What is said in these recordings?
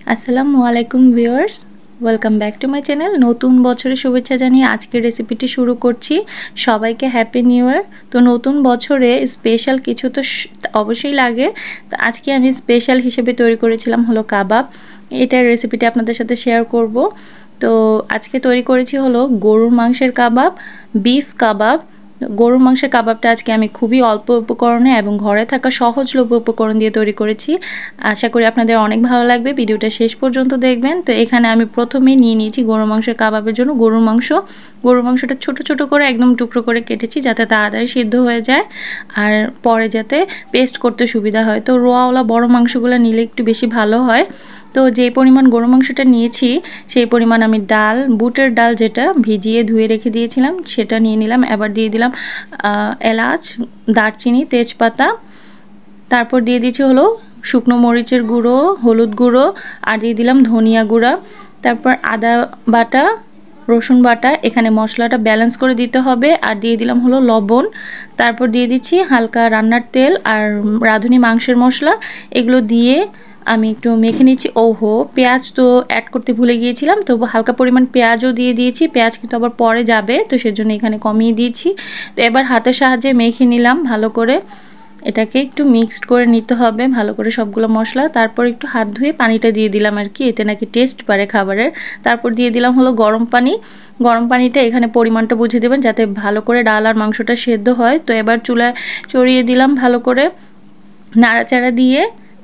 আসসালামু আলাইকুম viewers, welcome back to my channel. নতুন বছরের শুভেচ্ছা জানিয়ে আজকের রেসিপিটি শুরু করছি। সবাইকে হ্যাপি নিউ ইয়ার। তো নতুন বছরে স্পেশাল কিছু তো অবশ্যই লাগে। তো আজকে আমি স্পেশাল হিসেবে তৈরি করেছিলাম হলো কাবাব। এটার রেসিপিটি আপনাদের সাথে শেয়ার করব। তো আজকে তৈরি করেছি হলো গরুর মাংসের কাবাব, বিফ কাবাব। গরুর মাংসের কাবাবটা আজকে আমি খুবই অল্প উপকরণে এবং ঘরে থাকা সহজলভ্য উপকরণ দিয়ে তৈরি করেছি। আশা করি আপনাদের অনেক ভালো লাগবে, ভিডিওটা শেষ পর্যন্ত দেখবেন। তো এখানে আমি প্রথমেই নিয়ে নিয়েছি গরুর মাংসের কাবাবের জন্য গরুর মাংসটা ছোট ছোট করে একদম টুকরো করে কেটেছি যাতে তাড়াতাড়ি সিদ্ধ হয়ে যায় আর পরে যাতে পেস্ট করতে সুবিধা হয়। তো রোয়াওয়ালা বড় মাংসগুলো নিলে একটু বেশি ভালো হয়। তো যে পরিমাণ গরু মাংসটা নিয়েছি সেই পরিমাণ আমি ডাল, বুটের ডাল যেটা ভিজিয়ে ধুয়ে রেখে দিয়েছিলাম সেটা নিয়ে নিলাম। এবার দিয়ে দিলাম এলাচ, দারচিনি, তেজপাতা। তারপর দিয়ে দিচ্ছি হলো শুকনো মরিচের গুঁড়ো, হলুদ গুঁড়ো, আর দিয়ে দিলাম ধনিয়া গুঁড়া। তারপর আদা বাটা, রসুন বাটা। এখানে মশলাটা ব্যালেন্স করে দিতে হবে। আর দিয়ে দিলাম হলো লবণ। তারপর দিয়ে দিচ্ছি হালকা রান্নার তেল আর রাঁধুনি মাংসের মশলা। এগুলো দিয়ে আমি একটু মেখে নিচ্ছি। ওহো, পেঁয়াজ তো অ্যাড করতে ভুলে গিয়েছিলাম, তবু হালকা পরিমাণ পেঁয়াজও দিয়ে দিয়েছি। পেঁয়াজ কিন্তু আবার পরে যাবে, তো সেজন্য এখানে কমিয়ে দিয়েছি। তো এবার হাতের সাহায্যে মেখে নিলাম ভালো করে। এটাকে একটু মিক্সড করে নিতে হবে ভালো করে সবগুলো মশলা। তারপর একটু হাত ধুয়ে পানিটা দিয়ে দিলাম আর কি, এতে নাকি টেস্ট বাড়ে খাবারের। তারপর দিয়ে দিলাম হলো গরম পানি। গরম পানিটা এখানে পরিমাণটা বুঝে দেবেন যাতে ভালো করে ডাল আর মাংসটা সেদ্ধ হয়। তো এবার চুলায় চড়িয়ে দিলাম ভালো করে, নাড়াচাড়া দিয়ে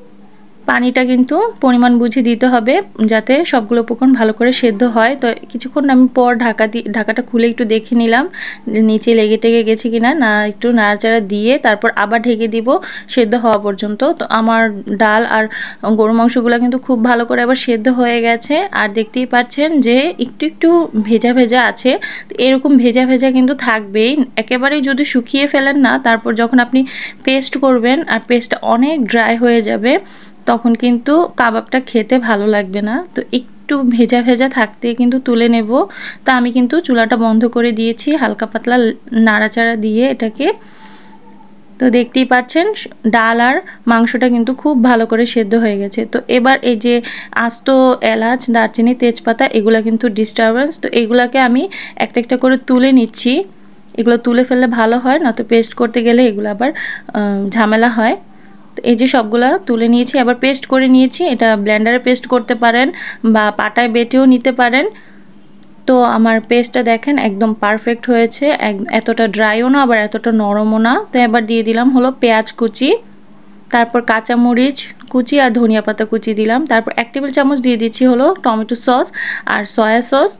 পানিটা কিন্তু পরিমাণ বুঝে দিতে হবে যাতে সবগুলো উপকরণ ভালো করে সেদ্ধ হয়। তো কিছুক্ষণ আমি পর ঢাকাটা খুলে একটু দেখে নিলাম নিচে লেগে টেগে গেছে কিনা, না একটু নাড়াচাড়া দিয়ে তারপর আবার ঢেকে দিব সেদ্ধ হওয়া পর্যন্ত। তো আমার ডাল আর গরু মাংসগুলো কিন্তু খুব ভালো করে আবার সেদ্ধ হয়ে গেছে। আর দেখতেই পাচ্ছেন যে একটু একটু ভেজা ভেজা আছে। এরকম ভেজা ভেজা কিন্তু থাকবেই, একেবারেই যদি শুকিয়ে ফেলেন না তারপর যখন আপনি পেস্ট করবেন আর পেস্টটা অনেক ড্রাই হয়ে যাবে তখন কিন্তু কাবাবটা খেতে ভালো লাগবে না। তো একটু ভেজা ভেজা থাকতে কিন্তু তুলে নেব। তা আমি কিন্তু চুলাটা বন্ধ করে দিয়েছি হালকা পাতলা নাড়াচাড়া দিয়ে এটাকে। তো দেখতেই পাচ্ছেন ডাল আর মাংসটা কিন্তু খুব ভালো করে সেদ্ধ হয়ে গেছে। তো এবার এই যে আস্ত এলাচ, দারচিনি, তেজপাতা এগুলা কিন্তু ডিস্টারবেন্স, তো এগুলাকে আমি একটা একটা করে তুলে নিচ্ছি। এগুলো তুলে ফেললে ভালো হয়, না তো পেস্ট করতে গেলে এগুলো আবার ঝামেলা হয়। এই যে সবগুলা তুলে নিয়েছি, আবার পেস্ট করে নিয়েছি। এটা ব্লেন্ডারে পেস্ট করতে পারেন বা পাটায় বেটেও নিতে পারেন। তো আমার পেস্টটা দেখেন একদম পারফেক্ট হয়েছে, এতটা ড্রাইও না আবার এতটা নরমও না। তো এবার দিয়ে দিলাম হলো পেঁয়াজ কুচি, তারপর কাঁচামরিচ কুচি আর ধনিয়া পাতা কুচি দিলাম। তারপর 1 টেবিল চামচ দিয়ে দিচ্ছি হলো টমেটো সস আর সয়া সস।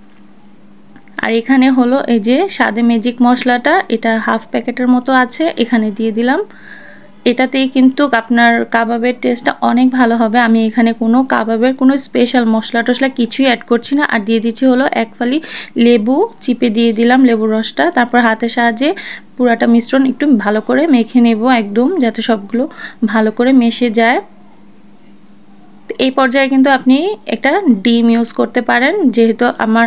আর এখানে হলো এই যে স্বাদে ম্যাজিক মশলাটা, এটা হাফ প্যাকেটের মতো আছে, এখানে দিয়ে দিলাম। এটাতেই কিন্তু আপনার কাবাবের টেস্টটা অনেক ভালো হবে। আমি এখানে কোনো কাবাবের কোনো স্পেশাল মশলা টশলা কিছুই অ্যাড করছি না। আর দিয়ে দিচ্ছি হলো 1 ফালি লেবু চিপে দিয়ে দিলাম, লেবুর রসটা। তারপর হাতের সাহায্যে পুরাটা মিশ্রণ একটু ভালো করে মেখে নেব একদম, যাতে সবগুলো ভালো করে মিশে যায়। এই পর্যায়ে কিন্তু আপনি একটা ডিম ইউজ করতে পারেন, যেহেতু আমার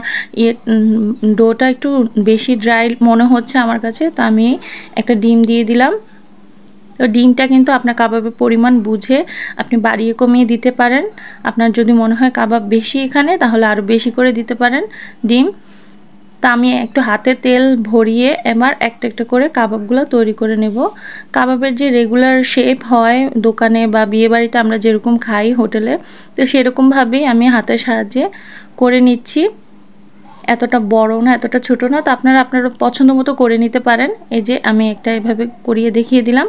ডোটা একটু বেশি ড্রাই মনে হচ্ছে আমার কাছে, তো আমি একটা ডিম দিয়ে দিলাম। তো ডিমটা কিন্তু আপনার কাবাবের পরিমাণ বুঝে আপনি বাড়িয়ে কমিয়ে দিতে পারেন। আপনার যদি মনে হয় কাবাব বেশি এখানে, তাহলে আরও বেশি করে দিতে পারেন ডিম। তা আমি একটু হাতে তেল ভরিয়ে এবার একটা একটা করে কাবাবগুলো তৈরি করে নেব। কাবাবের যে রেগুলার শেপ হয় দোকানে বা বিয়েবাড়িতে আমরা যেরকম খাই হোটেলে, তো সেরকমভাবেই আমি হাতের সাহায্যে করে নিচ্ছি। এতটা বড় না এতটা ছোট না, তো আপনারা আপনার পছন্দ মতো করে নিতে পারেন। এই যে আমি একটা এভাবে করিয়ে দেখিয়ে দিলাম,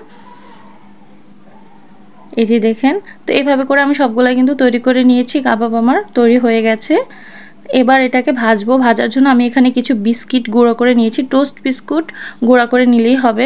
এই যে দেখেন। তো এইভাবে করে আমি সবগুলা কিন্তু তৈরি করে নিয়েছি, কাবাব আমার তৈরি হয়ে গেছে। এবার এটাকে ভাজবো। ভাজার জন্য আমি এখানে কিছু বিস্কিট গুঁড়ো করে নিয়েছি, টোস্ট বিস্কুট গুঁড়া করে নিলেই হবে।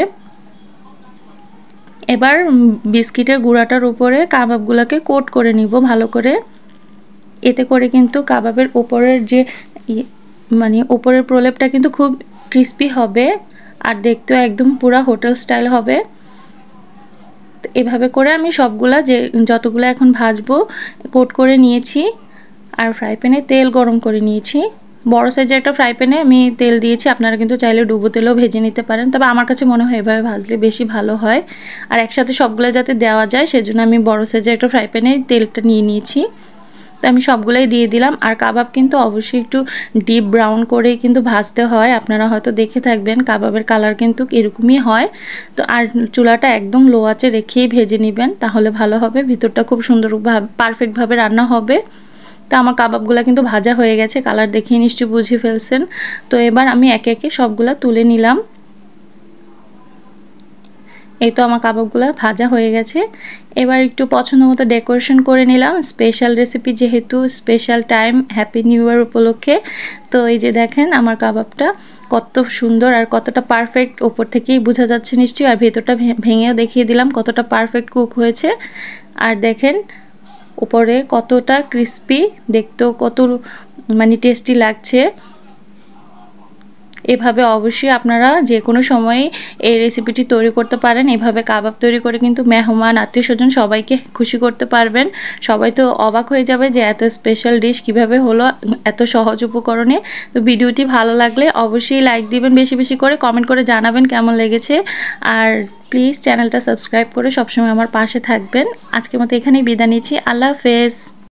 এবার বিস্কিটের গুঁড়াটার উপরে কাবাবগুলোকে কোট করে নিব ভালো করে। এতে করে কিন্তু কাবাবের উপরের যে মানে উপরের প্রলেপটা কিন্তু খুব ক্রিস্পি হবে আর দেখতেও একদম পুরা হোটেল স্টাইল হবে। এভাবে করে আমি সবগুলা যে যতগুলো এখন ভাজবো কোট করে নিয়েছি। আর ফ্রাই প্যানে তেল গরম করে নিয়েছি। বড় সাইজের একটা ফ্রাই প্যানে আমি তেল দিয়েছি, আপনারা কিন্তু চাইলে ডুবো তেলেও ভেজে নিতে পারেন, তবে আমার কাছে মনে হয় এভাবে ভাজলে বেশি ভালো হয়। আর একসাথে সবগুলো যাতে দেওয়া যায় সেজন্য আমি বড় সাইজের একটা ফ্রাই প্যানে তেলটা নিয়ে নিয়েছি। তো আমি সবগুলাই দিয়ে দিলাম। আর কাবাব কিন্তু অবশ্যই একটু ডিপ ব্রাউন করে কিন্তু ভাজতে হয়, আপনারা হয়তো দেখে থাকবেন কাবাবের কালার কিন্তু এরকমই হয়। তো আর চুলাটা একদম লো আঁচে রেখেই ভেজে নেবেন, তাহলে ভালো হবে, ভিতরটা খুব সুন্দরভাবে পারফেক্টভাবে রান্না হবে। তো আমার কাবাবগুলো কিন্তু ভাজা হয়ে গেছে, কালার দেখেই নিশ্চয়ই বুঝে ফেলছেন। তো এবার আমি একে একে সবগুলা তুলে নিলাম। এই তো আমার কাবাবগুলো ভাজা হয়ে গেছে। এবার একটু পছন্দ মতো ডেকোরেশন করে নিলাম, স্পেশাল রেসিপি যেহেতু, special time, happy new year উপলক্ষে। তো এই যে দেখেন আমার কাবাবটা কত সুন্দর আর কতটা পারফেক্ট, ওপর থেকেই বোঝা যাচ্ছে নিশ্চয়ই। আর ভেতরটা ভেঙেও দেখিয়ে দিলাম কতটা পারফেক্ট কুক হয়েছে। আর দেখেন উপরে কতটা ক্রিস্পি, দেখতেও কত মানে টেস্টি লাগছে। এভাবে অবশ্যই আপনারা যে কোনো সময়ে এই রেসিপিটি তৈরি করতে পারেন। এভাবে কাবাব তৈরি করে কিন্তু মেহমান, আত্মীয়স্বজন সবাইকে খুশি করতে পারবেন। সবাই তো অবাক হয়ে যাবে যে এত স্পেশাল ডিশ কিভাবে হলো এত সহজ উপকরণে। তো ভিডিওটি ভালো লাগলে অবশ্যই লাইক দিবেন, বেশি বেশি করে কমেন্ট করে জানাবেন কেমন লেগেছে। আর প্লিজ চ্যানেলটা সাবস্ক্রাইব করে সবসময় আমার পাশে থাকবেন। আজকের মতো এখানেই বিদায় নিচ্ছি। আল্লাহ হাফেজ।